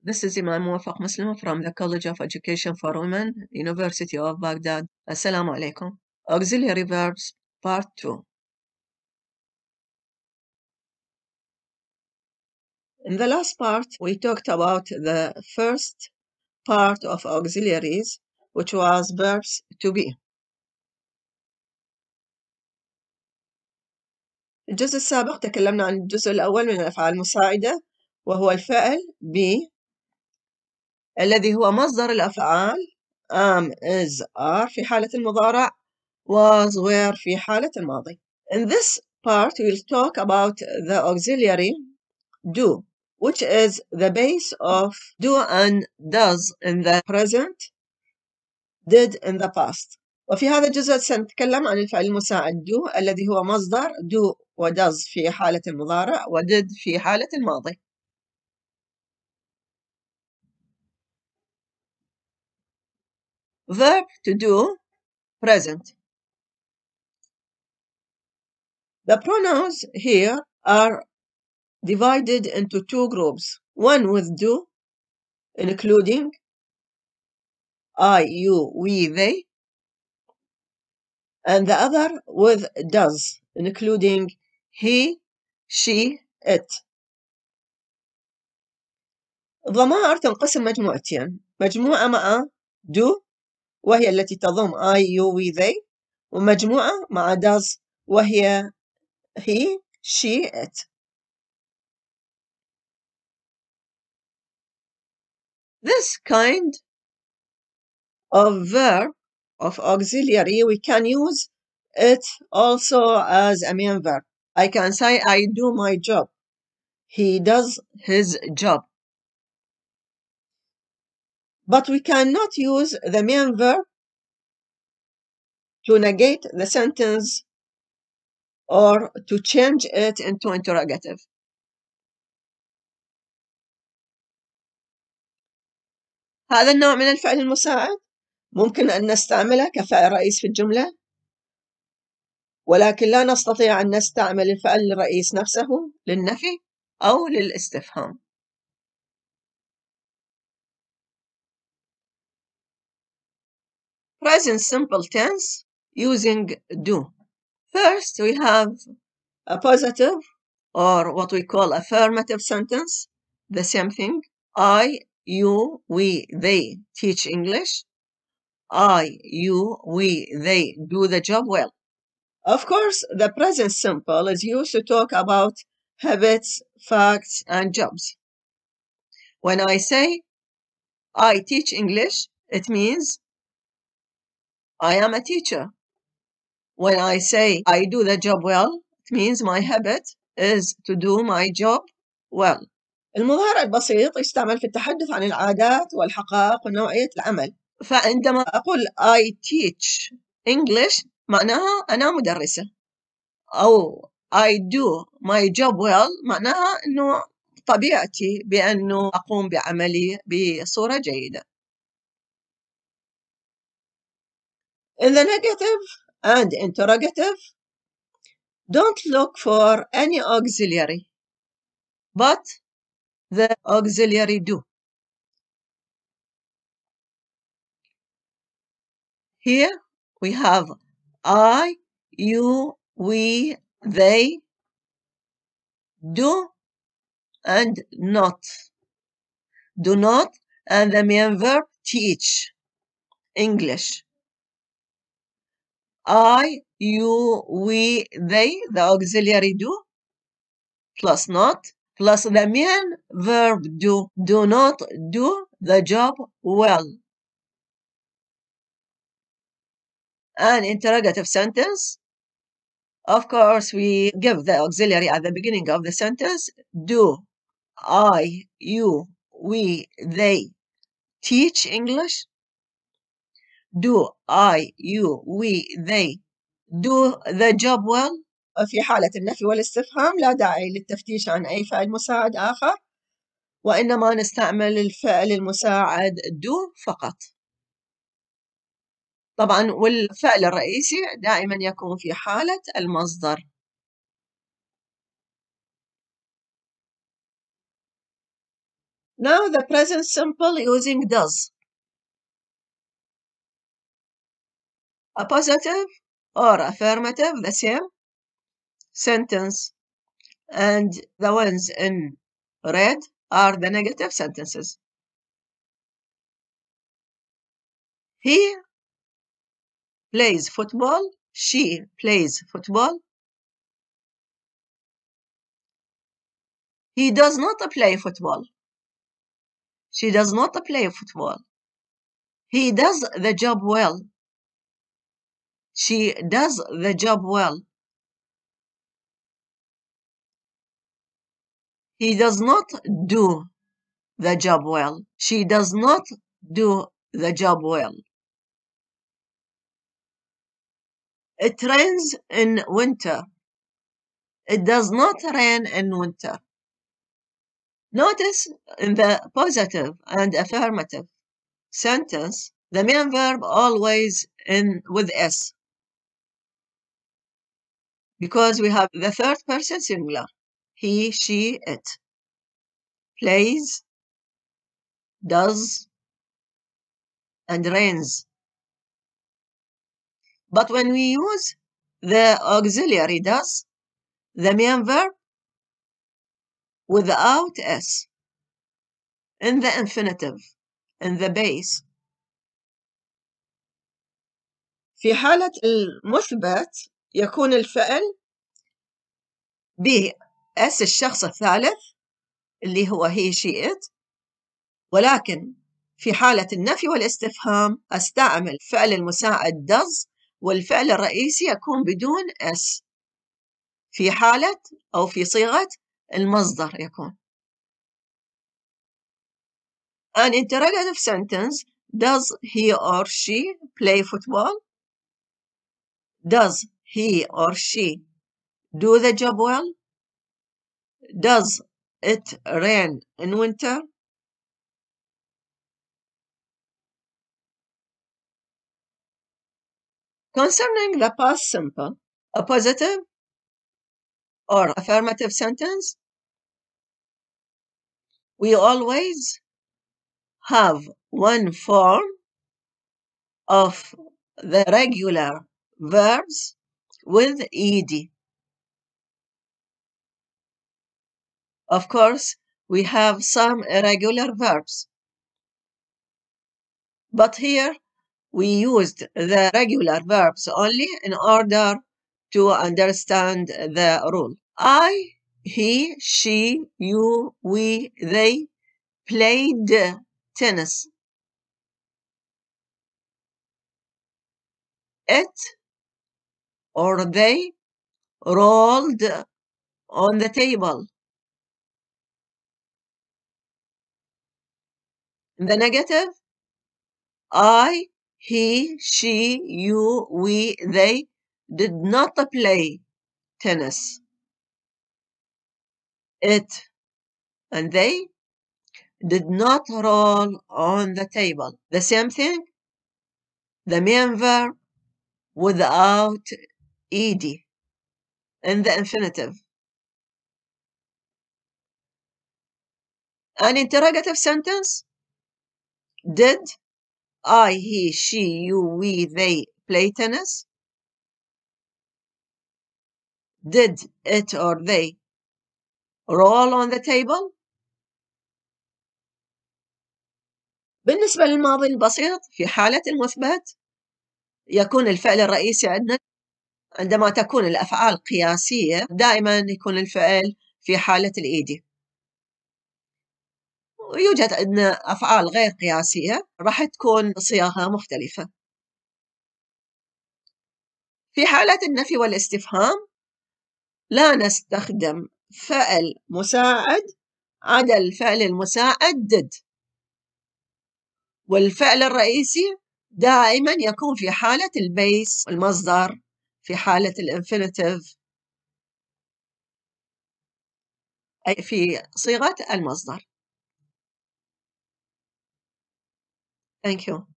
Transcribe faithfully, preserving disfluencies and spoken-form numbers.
This is Iman Muwafaq Muslim from the College of Education for Women, University of Baghdad. Assalamu alaikum. Auxiliary verbs, part two. In the last part, we talked about the first part of auxiliaries, which was verbs to be. الجزء السابق تكلمنا عن الجزء الأول من الأفعال المساعدة، وهو الفعل be الذي هو مصدر الأفعال am, is, are في حالة المضارع، was, were في حالة الماضي. In this part, we'll talk about the auxiliary do, which is the base of do and does in the present, did in the past. وفي هذا الجزء سنتكلم عن الفعل المساعد do الذي هو مصدر do و does في حالة المضارع و did في حالة الماضي. Verb to do, present. The pronouns here are divided into two groups. One with do, including I, you, we, they, and the other with does, including he, she, it. الضمائر تنقسم مجموعتين، مجموعة مع do وهي التي تضم I, you, we, they، ومجموعة مع does وهي he, she, it. This kind of verb of auxiliary, we can use it also as a main verb. I can say I do my job. He does his job. But we cannot use the main verb to negate the sentence or to change it into interrogative. هذا النوع من الفعل المساعد ممكن أن نستعمله كفعل رئيس في الجملة، ولكن لا نستطيع أن نستعمل الفعل الرئيس نفسه للنفي أو للاستفهام. Present simple tense using do. First, we have a positive or what we call affirmative sentence, the same thing. I, you, we, they teach English. I, you, we, they do the job well. Of course, the present simple is used to talk about habits, facts, and jobs. When I say I teach English, it means I am a teacher. When I say I do the job well, it means my habit is to do my job well. المضارع البسيط يستعمل في التحدث عن العادات والحقائق ونوعية العمل. فعندما أقول I teach English معناها أنا مدرسة، أو I do my job well معناها أنه طبيعتي بأنه أقوم بعملي بصورة جيدة. In the negative and interrogative, don't look for any auxiliary, but the auxiliary do. Here we have I, you, we, they, do, and not. Do not and the main verb teach English. I, you, we, they, the auxiliary do, plus not, plus the main verb do. Do not do the job well. An interrogative sentence. Of course, we give the auxiliary at the beginning of the sentence. Do I, you, we, they teach English? Do I, you, we, they do the job well? في حالة النفي والاستفهام لا داعي للتفتيش عن أي فعل مساعد آخر، وإنما نستعمل الفعل المساعد do فقط. طبعا والفعل الرئيسي دائما يكون في حالة المصدر. Now the present simple using does. Appositive or affirmative, the same sentence, and the ones in red are the negative sentences. He plays football. She plays football. He does not play football. She does not play football. He does the job well. She does the job well. He does not do the job well. She does not do the job well. It rains in winter. It does not rain in winter. Notice in the positive and affirmative sentence, the main verb always in with S, because we have the third person singular. He, she, it. Plays, does, and rains. But when we use the auxiliary does, the main verb without S, in the infinitive, in the base. في حالة المثبت يكون الفعل ب S الشخص الثالث اللي هو he, she, it، ولكن في حالة النفي والاستفهام أستعمل فعل المساعد does والفعل الرئيسي يكون بدون S في حالة أو في صيغة المصدر يكون. An interrogative sentence: does he or she play football? Does he or she do the job well? Does it rain in winter? Concerning the past simple, a positive or affirmative sentence, we always have one form of the regular verbs with ed. Of course, we have some irregular verbs, but here we used the regular verbs only in order to understand the rule. I, he, she, you, we, they played tennis. It or they rolled on the table. In the negative, I, he, she, you, we, they did not play tennis. It and they did not roll on the table. The same thing, the main verb without ed in the infinitive. An interrogative sentence: did I, he, she, you, we, they play tennis? Did it or they roll on the table? بالنسبة للماضي البسيط في حالة المثبت يكون الفعل الرئيسي عندنا عندما تكون الأفعال قياسية دائما يكون الفعل في حالة الإيدي. ويوجد عندنا أفعال غير قياسية راح تكون صيغها مختلفة. في حالة النفي والاستفهام لا نستخدم فعل مساعد عدا الفعل المساعد did، والفعل الرئيسي دائما يكون في حالة البيس المصدر في حالة الانفينيتيف أي في صيغة المصدر. Thank you.